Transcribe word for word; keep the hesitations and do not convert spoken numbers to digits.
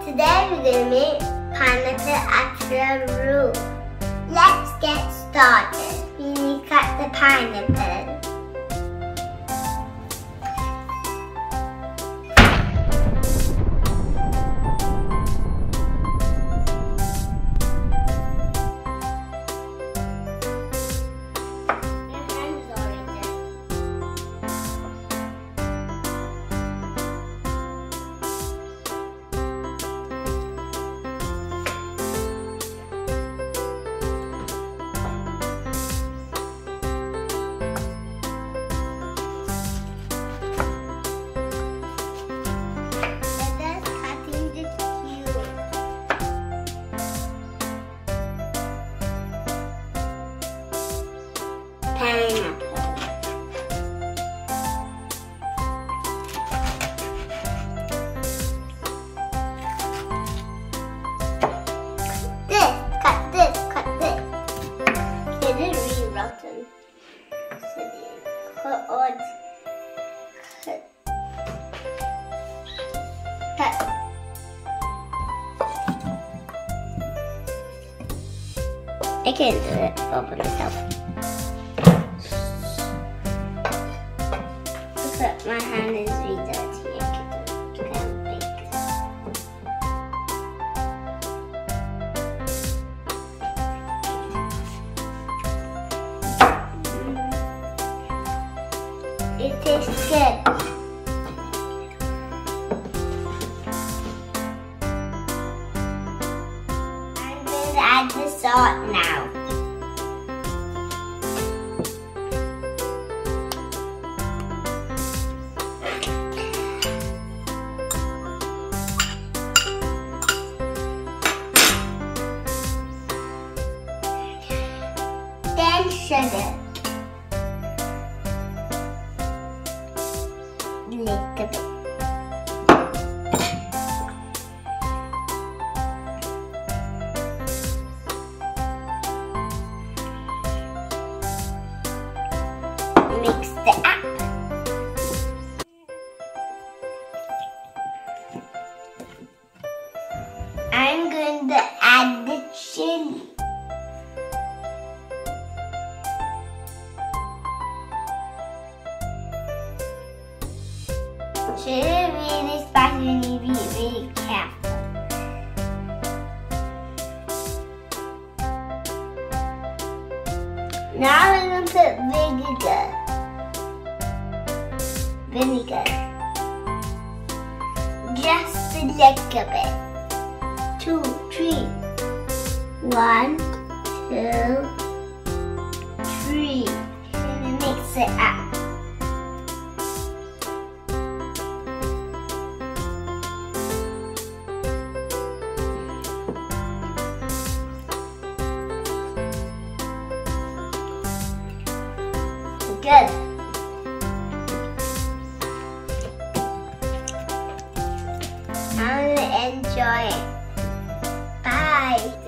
Today we're going to make Annasi Achcharu. Let's get started. We need to cut the pineapple. Pineapple. This, cut this, cut this. It is really rotten. So you cut on, cut, cut. I can't do it all by myself. But my hand is really dirty. I can do it kind of big. Mm. It tastes good. I'm going to add the salt now. Then sugar. Little bit. Mix it up. I'm going to add the chili. Chili really spicy, you need to be really careful. Now we're going to put vinegar. Vinegar. Just a little bit. Two, three. One, two, three. And mix it up. Good. I'm gonna enjoy it. Bye.